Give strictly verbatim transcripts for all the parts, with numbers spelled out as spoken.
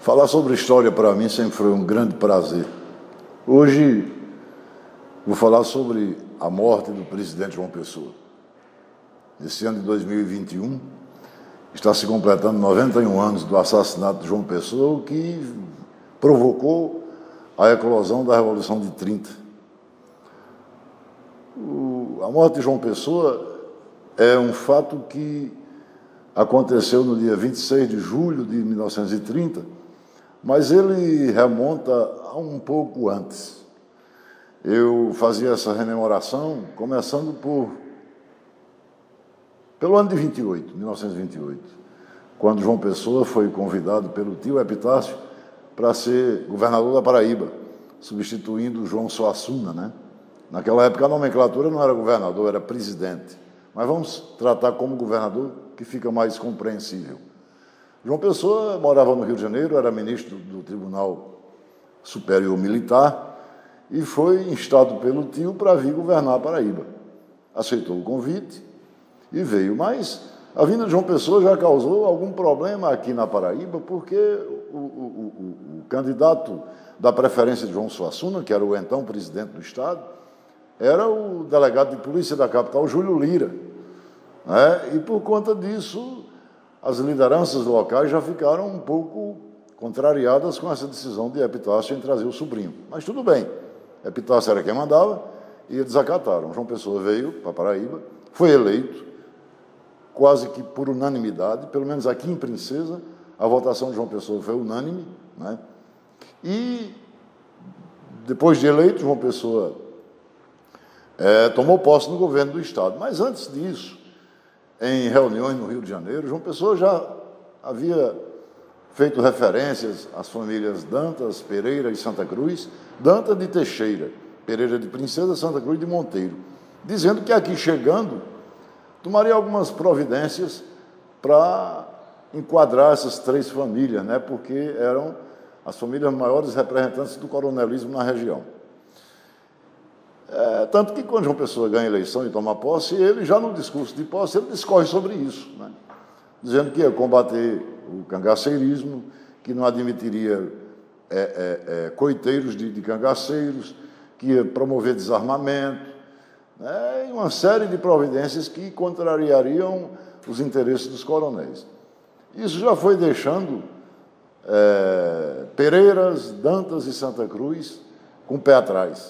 Falar sobre história para mim sempre foi um grande prazer. Hoje vou falar sobre a morte do presidente João Pessoa. Nesse ano de dois mil e vinte e um, está se completando noventa e um anos do assassinato de João Pessoa, o que provocou a eclosão da Revolução de trinta. O, a morte de João Pessoa é um fato que aconteceu no dia vinte e seis de julho de mil novecentos e trinta, mas ele remonta a um pouco antes. Eu fazia essa rememoração começando por pelo ano de vinte e oito, mil novecentos e vinte e oito, quando João Pessoa foi convidado pelo tio Epitácio para ser governador da Paraíba, substituindo João Suassuna, né? Naquela época a nomenclatura não era governador, era presidente. Mas vamos tratar como governador, que fica mais compreensível. João Pessoa morava no Rio de Janeiro, era ministro do Tribunal Superior Militar e foi instado pelo tio para vir governar a Paraíba. Aceitou o convite e veio, mas a vinda de João Pessoa já causou algum problema aqui na Paraíba, porque o, o, o, o candidato da preferência de João Suassuna, que era o então presidente do Estado, era o delegado de polícia da capital, Júlio Lira. Né? E por conta disso, as lideranças locais já ficaram um pouco contrariadas com essa decisão de Epitácio em trazer o sobrinho. Mas tudo bem, Epitácio era quem mandava e eles acataram. João Pessoa veio para Paraíba, foi eleito, quase que por unanimidade, pelo menos aqui em Princesa, a votação de João Pessoa foi unânime. Né? E depois de eleito, João Pessoa É, tomou posse no governo do Estado. Mas antes disso, em reuniões no Rio de Janeiro, João Pessoa já havia feito referências às famílias Dantas, Pereira e Santa Cruz, Dantas de Teixeira, Pereira de Princesa, Santa Cruz de Monteiro, dizendo que aqui chegando, tomaria algumas providências para enquadrar essas três famílias, né, porque eram as famílias maiores representantes do coronelismo na região. É, tanto que quando João Pessoa ganha a eleição e toma posse, ele já no discurso de posse, ele discorre sobre isso, né? Dizendo que ia combater o cangaceirismo, que não admitiria é, é, é, coiteiros de, de cangaceiros, que ia promover desarmamento, né? E uma série de providências que contrariariam os interesses dos coronéis. Isso já foi deixando é, Pereiras, Dantas e Santa Cruz com o pé atrás.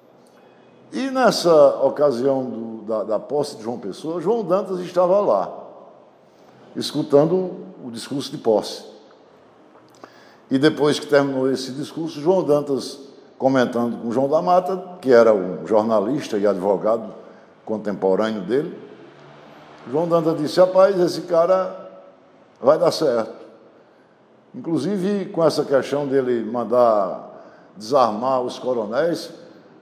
E nessa ocasião do, da, da posse de João Pessoa, João Dantas estava lá, escutando o discurso de posse. E depois que terminou esse discurso, João Dantas, comentando com João da Mata, que era um jornalista e advogado contemporâneo dele, João Dantas disse: rapaz, esse cara vai dar certo. Inclusive, com essa questão dele mandar desarmar os coronéis,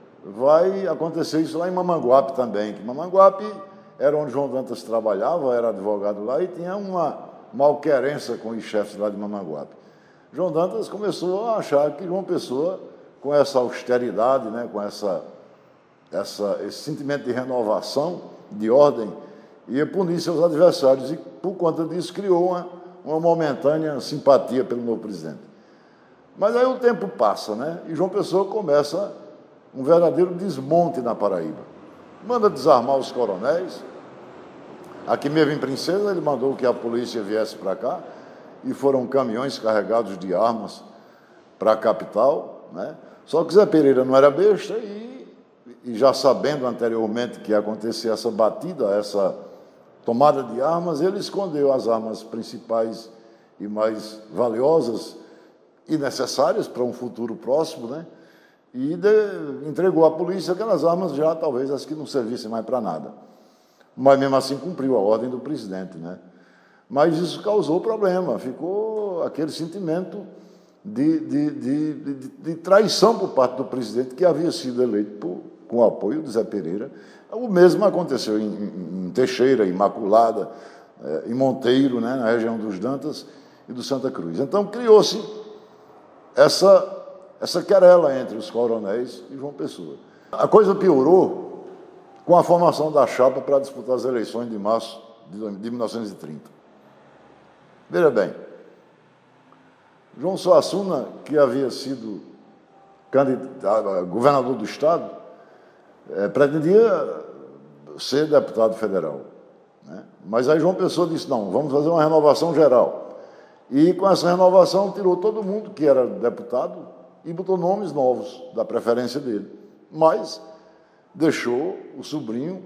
vai acontecer isso lá em Mamanguape também, que Mamanguape era onde João Dantas trabalhava, era advogado lá e tinha uma malquerença com os chefes lá de Mamanguape. João Dantas começou a achar que João Pessoa, com essa austeridade, né, com essa, essa, esse sentimento de renovação, de ordem, ia punir seus adversários e, por conta disso, criou uma, uma momentânea simpatia pelo novo presidente. Mas aí o tempo passa, né, e João Pessoa começa um verdadeiro desmonte na Paraíba. Manda desarmar os coronéis. Aqui mesmo em Princesa, ele mandou que a polícia viesse para cá, e foram caminhões carregados de armas para a capital, né? Só que Zé Pereira não era besta e, e já sabendo anteriormente que ia acontecer essa batida, essa tomada de armas, ele escondeu as armas principais e mais valiosas e necessárias para um futuro próximo, né? E de, entregou à polícia aquelas armas já, talvez, as que não servissem mais para nada. Mas, mesmo assim, cumpriu a ordem do presidente, né? Mas isso causou problema, ficou aquele sentimento de, de, de, de, de traição por parte do presidente, que havia sido eleito por, com o apoio de Zé Pereira. O mesmo aconteceu em, em, em Teixeira, Imaculada, eh, em Monteiro, né, na região dos Dantas e do Santa Cruz. Então, criou-se essa... essa querela entre os coronéis e João Pessoa. A coisa piorou com a formação da chapa para disputar as eleições de março de mil novecentos e trinta. Veja bem, João Suassuna, que havia sido candidato, governador do Estado, é, pretendia ser deputado federal, né? Mas aí João Pessoa disse, não, vamos fazer uma renovação geral. E com essa renovação tirou todo mundo que era deputado e botou nomes novos da preferência dele. Mas deixou o sobrinho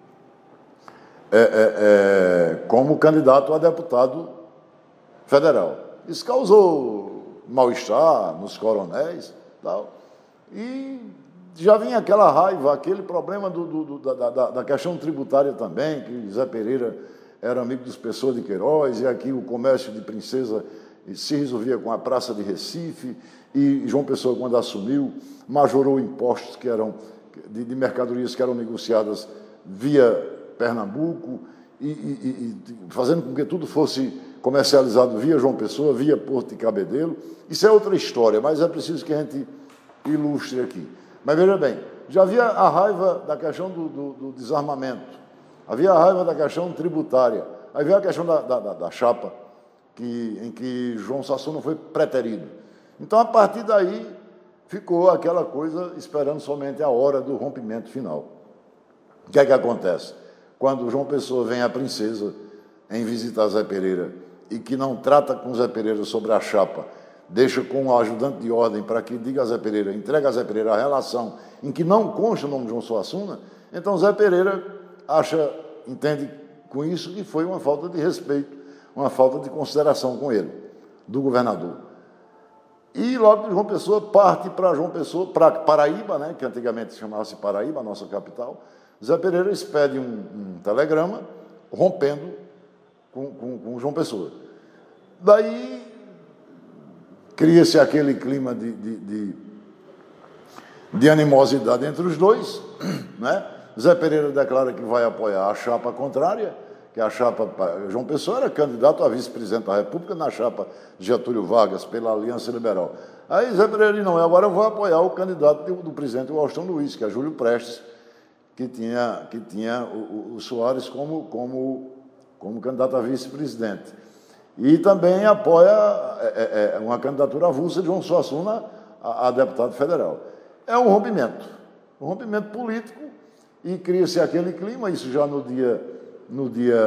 é, é, é, como candidato a deputado federal. Isso causou mal-estar nos coronéis e tal. E já vinha aquela raiva, aquele problema do, do, do, da, da, da questão tributária também, que Zé Pereira era amigo dos Pessoa de Queiroz, e aqui o comércio de Princesa se resolvia com a Praça de Recife, e João Pessoa, quando assumiu, majorou impostos que eram de, de mercadorias que eram negociadas via Pernambuco, e, e, e fazendo com que tudo fosse comercializado via João Pessoa, via Porto de Cabedelo. Isso é outra história, mas é preciso que a gente ilustre aqui. Mas veja bem, já havia a raiva da questão do, do, do desarmamento, havia a raiva da questão tributária, havia a questão da, da, da chapa, que, em que João Suassuna foi preterido. Então, a partir daí, ficou aquela coisa esperando somente a hora do rompimento final. O que é que acontece? Quando João Pessoa vem à Princesa em visitar Zé Pereira e que não trata com Zé Pereira sobre a chapa, deixa com o ajudante de ordem para que diga a Zé Pereira, entrega a Zé Pereira a relação em que não consta o nome de João Suassuna, então Zé Pereira acha, entende com isso que foi uma falta de respeito, uma falta de consideração com ele, do governador. E logo João Pessoa parte para João Pessoa, para Paraíba, né, que antigamente se chamava-se Paraíba, a nossa capital. Zé Pereira expede um, um telegrama rompendo com, com, com João Pessoa. Daí cria-se aquele clima de, de, de, de animosidade entre os dois, né? Zé Pereira declara que vai apoiar a chapa contrária, que a chapa... João Pessoa era candidato a vice-presidente da República na chapa de Getúlio Vargas, pela Aliança Liberal. Aí Zé Pereira disse, não, agora eu vou apoiar o candidato do, do presidente Washington Luiz, que é Júlio Prestes, que tinha, que tinha o, o, o Soares como, como, como candidato a vice-presidente. E também apoia é, é, uma candidatura avulsa de João Suassuna a, a deputado federal. É um rompimento, um rompimento político, e cria-se aquele clima, isso já no dia, no dia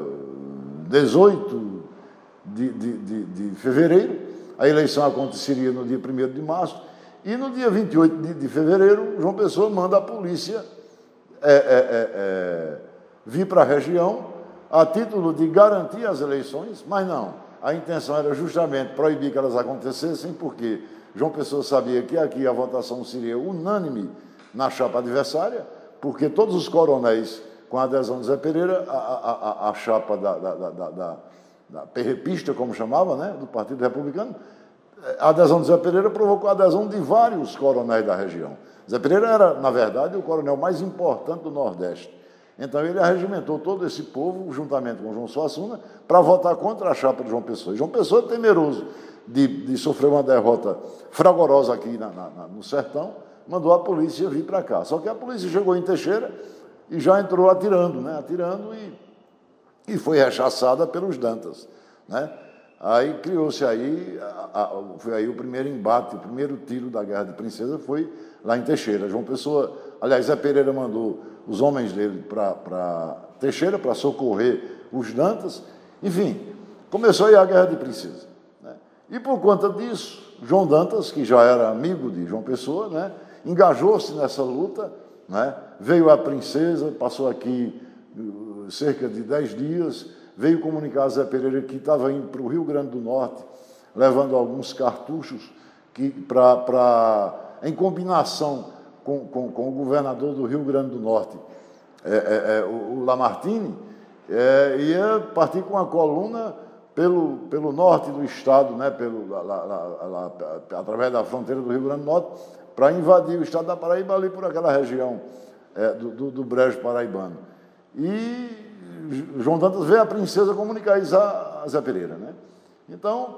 dezoito de, de, de, de fevereiro, a eleição aconteceria no dia primeiro de março, e no dia vinte e oito de, de fevereiro, João Pessoa manda a polícia é, é, é, é, vir para a região a título de garantir as eleições, mas não, a intenção era justamente proibir que elas acontecessem, porque João Pessoa sabia que aqui a votação seria unânime na chapa adversária, porque todos os coronéis, com a adesão de Zé Pereira, a, a, a, a chapa da, da, da, da, da perrepista, como chamava, né, do Partido Republicano, a adesão de Zé Pereira provocou a adesão de vários coronéis da região. Zé Pereira era, na verdade, o coronel mais importante do Nordeste. Então, ele arregimentou todo esse povo, juntamente com João Suassuna, para votar contra a chapa de João Pessoa. E João Pessoa, temeroso de, de sofrer uma derrota fragorosa aqui na, na, no sertão, mandou a polícia vir para cá. Só que a polícia chegou em Teixeira e já entrou atirando, né? atirando e, e foi rechaçada pelos Dantas, né? Aí criou-se aí, a, a, foi aí o primeiro embate, o primeiro tiro da Guerra de Princesa foi lá em Teixeira. João Pessoa, aliás, Zé Pereira mandou os homens dele para Teixeira para socorrer os Dantas. Enfim, começou aí a Guerra de Princesa, né? E por conta disso, João Dantas, que já era amigo de João Pessoa, né, engajou-se nessa luta, né, veio à Princesa, passou aqui uh, cerca de dez dias, veio comunicar a Zé Pereira que estava indo para o Rio Grande do Norte, levando alguns cartuchos que, pra, pra, em combinação com, com, com o governador do Rio Grande do Norte, é, é, é, o, o Lamartine, é, ia partir com a coluna pelo, pelo norte do estado, né, pelo, lá, lá, lá, através da fronteira do Rio Grande do Norte, para invadir o estado da Paraíba, ali por aquela região é, do, do, do Brejo Paraibano. E João Dantas veio à Princesa comunicar isso a Zé Pereira, né? Então,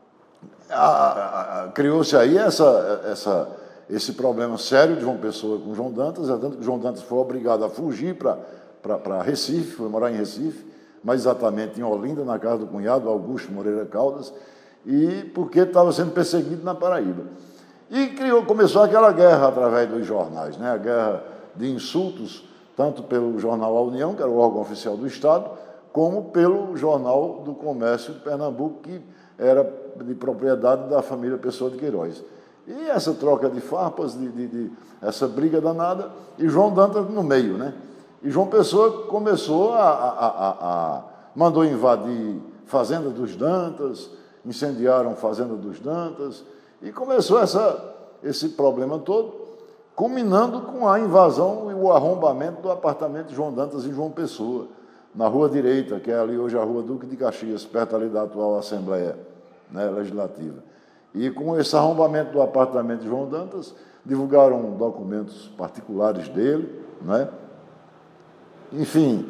criou-se aí essa, essa, esse problema sério de João Pessoa com João Dantas, tanto que João Dantas foi obrigado a fugir para Recife, foi morar em Recife, mais exatamente em Olinda, na casa do cunhado, Augusto Moreira Caldas, e porque estava sendo perseguido na Paraíba. E criou, começou aquela guerra através dos jornais, né? A guerra de insultos, tanto pelo jornal A União, que era o órgão oficial do Estado, como pelo Jornal do Comércio de Pernambuco, que era de propriedade da família Pessoa de Queiroz. E essa troca de farpas, de, de, de, essa briga danada, e João Dantas no meio, né? E João Pessoa começou a, a, a, a mandou invadir Fazenda dos Dantas, incendiaram Fazenda dos Dantas, e começou essa, esse problema todo, culminando com a invasão e o arrombamento do apartamento de João Dantas e João Pessoa, na Rua Direita, que é ali hoje a Rua Duque de Caxias, perto ali da atual Assembleia, né, Legislativa. E com esse arrombamento do apartamento de João Dantas, divulgaram documentos particulares dele, né? Enfim,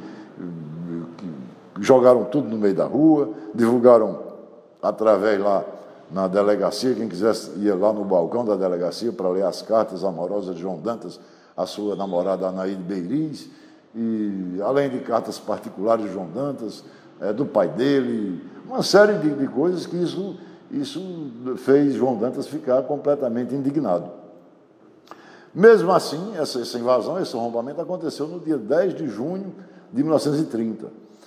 jogaram tudo no meio da rua, divulgaram através lá na delegacia, quem quisesse ia lá no balcão da delegacia para ler as cartas amorosas de João Dantas, a sua namorada Anaíde Beiriz, e além de cartas particulares de João Dantas, é, do pai dele, uma série de, de coisas que isso, isso fez João Dantas ficar completamente indignado. Mesmo assim, essa, essa invasão, esse arrombamento aconteceu no dia dez de junho de mil novecentos e trinta.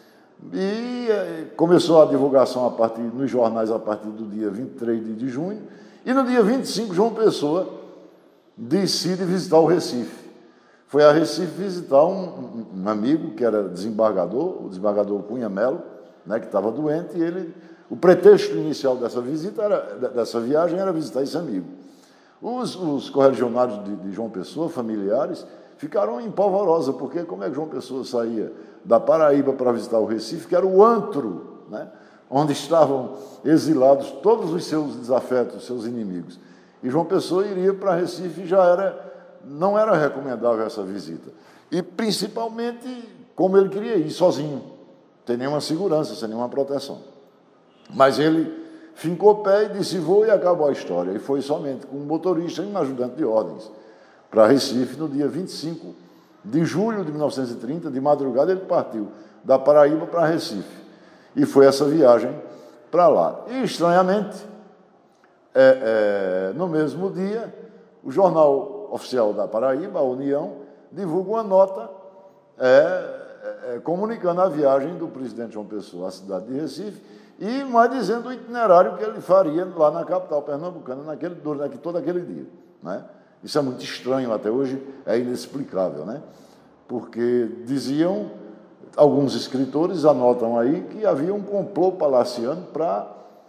E é, começou a divulgação a partir, nos jornais a partir do dia vinte e três de junho, e no dia vinte e cinco, João Pessoa decide visitar o Recife. Foi a Recife visitar um, um, um amigo que era desembargador, o desembargador Cunha Melo, né, que estava doente, e ele, o pretexto inicial dessa visita, era, dessa viagem, era visitar esse amigo. Os, os correligionários de, de João Pessoa, familiares, ficaram em polvorosa, porque como é que João Pessoa saía da Paraíba para visitar o Recife, que era o antro, né, onde estavam exilados todos os seus desafetos, os seus inimigos. E João Pessoa iria para Recife e já era... não era recomendável essa visita. E, principalmente, como ele queria ir sozinho, sem nenhuma segurança, sem nenhuma proteção. Mas ele fincou o pé e disse, vou, e acabou a história. E foi somente com um motorista e um ajudante de ordens para Recife, no dia vinte e cinco de julho de mil novecentos e trinta, de madrugada, ele partiu da Paraíba para Recife. E foi essa viagem para lá. E, estranhamente, é, é, no mesmo dia, o jornal oficial da Paraíba, a União, divulga uma nota é, é, comunicando a viagem do presidente João Pessoa à cidade de Recife e mais dizendo o itinerário que ele faria lá na capital pernambucana naquele, durante todo aquele dia, né? Isso é muito estranho até hoje, é inexplicável, né? Porque diziam, alguns escritores anotam aí que havia um complô palaciano para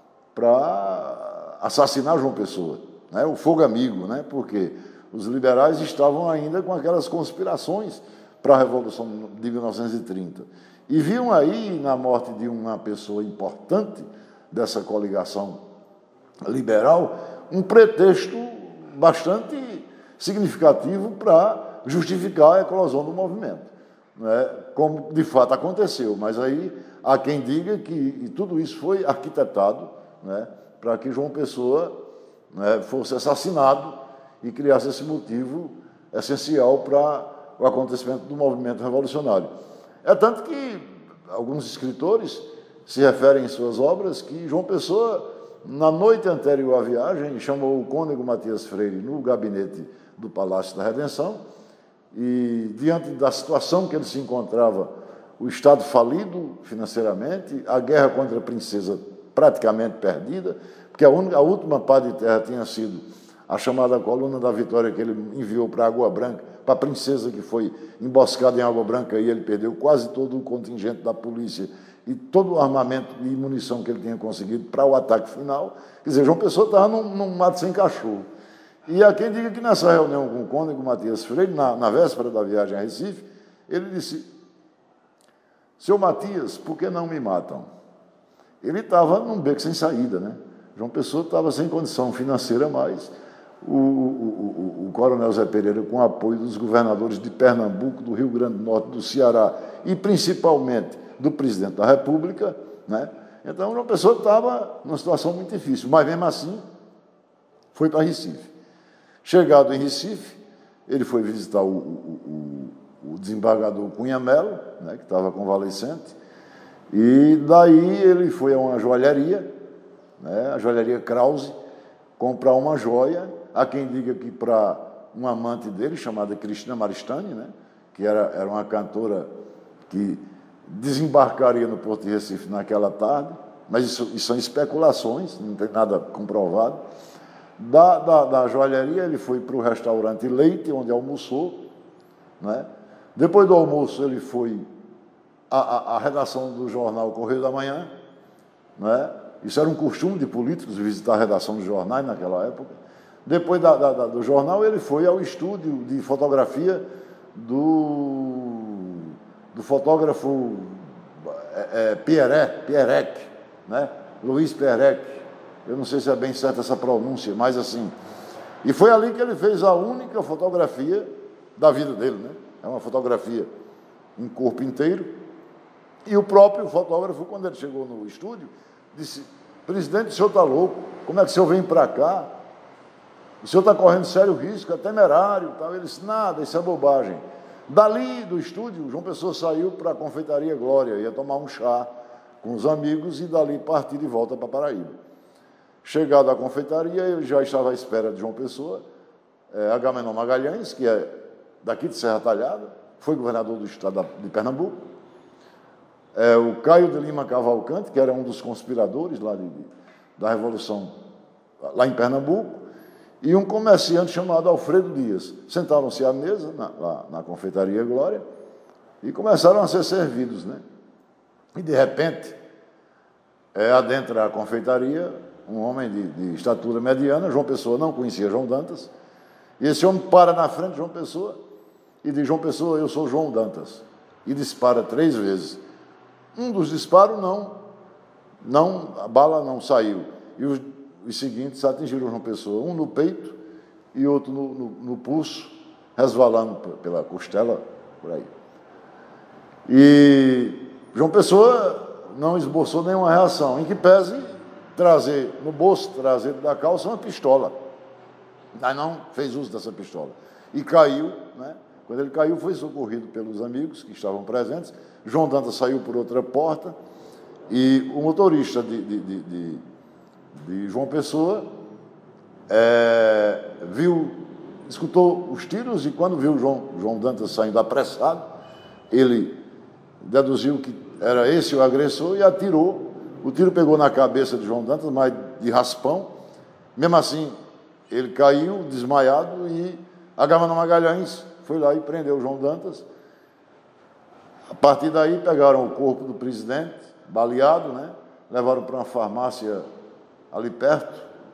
para assassinar João Pessoa, né? O fogo amigo, né? Porque os liberais estavam ainda com aquelas conspirações para a Revolução de mil novecentos e trinta. E viam aí, na morte de uma pessoa importante dessa coligação liberal, um pretexto bastante significativo para justificar a eclosão do movimento, né? Como de fato aconteceu. Mas aí há quem diga que tudo isso foi arquitetado, né, para que João Pessoa, né, fosse assassinado e criasse esse motivo essencial para o acontecimento do movimento revolucionário. É tanto que alguns escritores se referem em suas obras que João Pessoa, na noite anterior à viagem, chamou o cônego Matias Freire no gabinete do Palácio da Redenção e, diante da situação que ele se encontrava, o Estado falido financeiramente, a guerra contra a princesa praticamente perdida, porque a, única, a última pá de terra tinha sido a chamada Coluna da Vitória, que ele enviou para Água Branca, para a princesa que foi emboscada em Água Branca, e ele perdeu quase todo o contingente da polícia e todo o armamento e munição que ele tinha conseguido para o ataque final. Quer dizer, João Pessoa estava num, num mato sem cachorro. E há quem diga que nessa reunião com o cônego Matias Freire, na, na véspera da viagem a Recife, ele disse, seu Matias, por que não me matam? Ele estava num beco sem saída, né? João Pessoa estava sem condição financeira mais. O, o, o, o coronel Zé Pereira, com o apoio dos governadores de Pernambuco, do Rio Grande do Norte, do Ceará e principalmente do presidente da República, né? Então, João Pessoa estava numa situação muito difícil, mas mesmo assim foi para Recife. Chegado em Recife, ele foi visitar o, o, o, o desembargador Cunha Melo, né, que estava convalescente, e daí ele foi a uma joalheria né? A joalheria Krause, comprar uma joia. Há quem diga que para um amante dele, chamada Cristina Maristany, né? Que era, era uma cantora que desembarcaria no Porto de Recife naquela tarde, mas isso, isso são especulações, não tem nada comprovado. Da, da, da joalheria, ele foi para o restaurante Leite, onde almoçou, né? Depois do almoço, ele foi à, à, à redação do jornal Correio da Manhã, né? Isso era um costume de políticos, visitar a redação dos jornais naquela época. Depois da, da, da, do jornal, ele foi ao estúdio de fotografia do, do fotógrafo é, é, Pierre, Pierrec, né? Luiz Pierrec. Eu não sei se é bem certa essa pronúncia, mas assim. E foi ali que ele fez a única fotografia da vida dele, né? É uma fotografia em corpo inteiro. E o próprio fotógrafo, quando ele chegou no estúdio, disse: presidente, o senhor está louco? Como é que o senhor vem para cá? O senhor está correndo sério risco, é temerário. Tal. Ele disse: nada, isso é bobagem. Dali do estúdio, João Pessoa saiu para a Confeitaria Glória, ia tomar um chá com os amigos e dali partir de volta para Paraíba. Chegado à confeitaria, ele já estava à espera de João Pessoa, é, Agamenon Magalhães, que é daqui de Serra Talhada, foi governador do estado de Pernambuco, é, o Caio de Lima Cavalcante, que era um dos conspiradores lá de, de, da Revolução, lá em Pernambuco, e um comerciante chamado Alfredo Dias. Sentaram-se à mesa, na, lá na Confeitaria Glória, e começaram a ser servidos, né? E, de repente, é, adentra a confeitaria um homem de, de estatura mediana. João Pessoa não conhecia João Dantas, e esse homem para na frente de João Pessoa e diz: João Pessoa, eu sou João Dantas, e dispara três vezes. Um dos disparos não, não a bala não saiu, e os, os seguintes atingiram João Pessoa, um no peito e outro no, no, no pulso, resvalando pela costela, por aí. E João Pessoa não esboçou nenhuma reação, em que pese trazer no bolso traseiro da calça uma pistola, mas não fez uso dessa pistola. E caiu, né? Quando ele caiu, foi socorrido pelos amigos que estavam presentes. João Dantas saiu por outra porta e o motorista de, de, de, de, de João Pessoa é, viu, escutou os tiros, e quando viu João, João Dantas saindo apressado, ele deduziu que era esse o agressor e atirou. O tiro pegou na cabeça de João Dantas, mas de raspão. Mesmo assim, ele caiu desmaiado e Agamenon Magalhães foi lá e prendeu João Dantas. A partir daí, pegaram o corpo do presidente, baleado, né? Levaram para uma farmácia ali perto,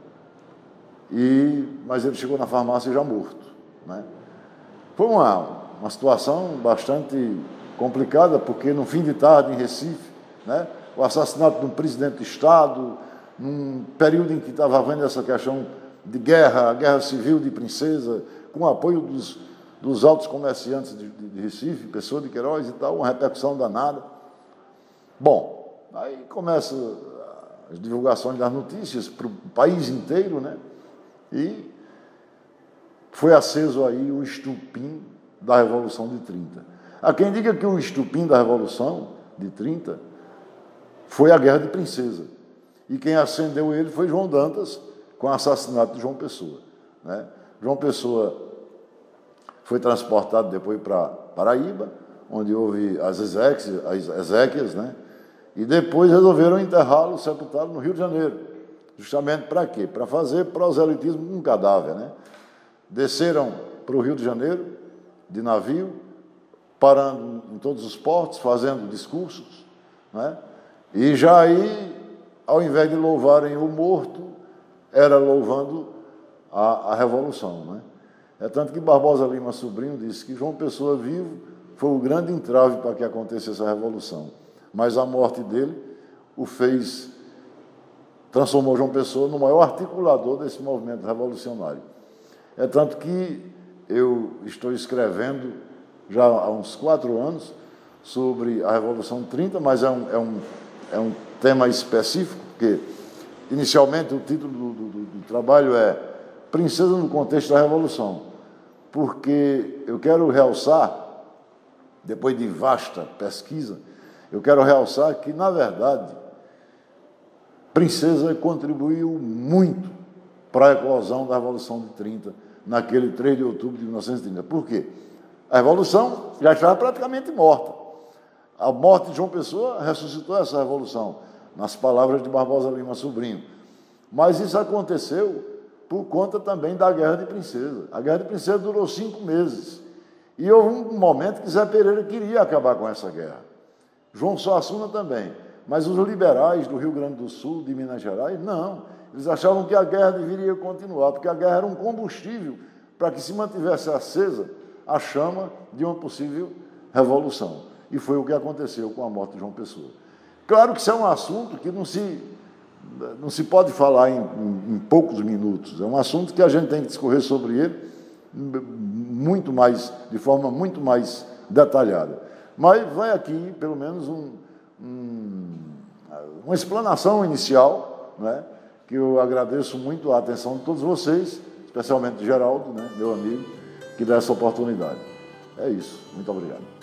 e, mas ele chegou na farmácia já morto, né? Foi uma, uma situação bastante complicada, porque no fim de tarde, em Recife, né? O assassinato de um presidente do Estado, num período em que estava havendo essa questão de guerra, a guerra civil de Princesa, com o apoio dos, dos altos comerciantes de, de, de Recife, Pessoa de Queiroz e tal, uma repercussão danada. Bom, aí começa as divulgações das notícias para o país inteiro, né? E foi aceso aí o estupim da Revolução de trinta. Há quem diga que o estupim da Revolução de trinta foi a Guerra de Princesa, e quem acendeu ele foi João Dantas, com o assassinato de João Pessoa, né? João Pessoa foi transportado depois para Paraíba, onde houve as exéquias, as exéquias, né? E depois resolveram enterrá-lo, sepultá-lo no Rio de Janeiro, justamente para quê? Para fazer proselitismo com um cadáver, né? Desceram para o Rio de Janeiro, de navio, parando em todos os portos, fazendo discursos, né? E já aí, ao invés de louvarem o morto, era louvando a, a Revolução, né? É tanto que Barbosa Lima Sobrinho disse que João Pessoa vivo foi o grande entrave para que acontecesse a Revolução, mas a morte dele o fez, transformou João Pessoa no maior articulador desse movimento revolucionário. É tanto que eu estou escrevendo já há uns quatro anos sobre a Revolução de trinta, mas é um, é um, é um tema específico, porque inicialmente o título do, do, do trabalho é Princesa no Contexto da Revolução, porque eu quero realçar, depois de vasta pesquisa, eu quero realçar que, na verdade, Princesa contribuiu muito para a eclosão da Revolução de trinta, naquele três de outubro de mil novecentos e trinta. Por quê? A Revolução já estava praticamente morta. A morte de João Pessoa ressuscitou essa Revolução, nas palavras de Barbosa Lima Sobrinho. Mas isso aconteceu por conta também da Guerra de Princesa. A Guerra de Princesa durou cinco meses. E houve um momento que Zé Pereira queria acabar com essa guerra. João Suassuna também. Mas os liberais do Rio Grande do Sul, de Minas Gerais, não. Eles achavam que a guerra deveria continuar, porque a guerra era um combustível para que se mantivesse acesa a chama de uma possível revolução. E foi o que aconteceu com a morte de João Pessoa. Claro que isso é um assunto que não se, não se pode falar em, em, em poucos minutos. É um assunto que a gente tem que discorrer sobre ele muito mais, de forma muito mais detalhada. Mas vai aqui, pelo menos, um, um, uma explanação inicial, né, que eu agradeço muito a atenção de todos vocês, especialmente de Geraldo, né, meu amigo, que dá essa oportunidade. É isso. Muito obrigado.